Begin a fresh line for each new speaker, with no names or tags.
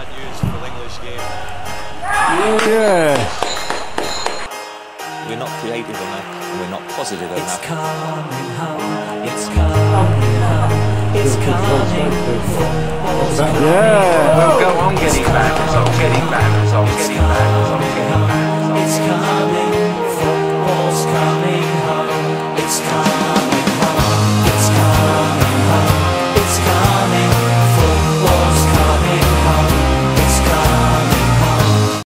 news for the English game.
Yeah.
We're not creative enough, we're not positive enough.
It's coming home, it's coming home, it's coming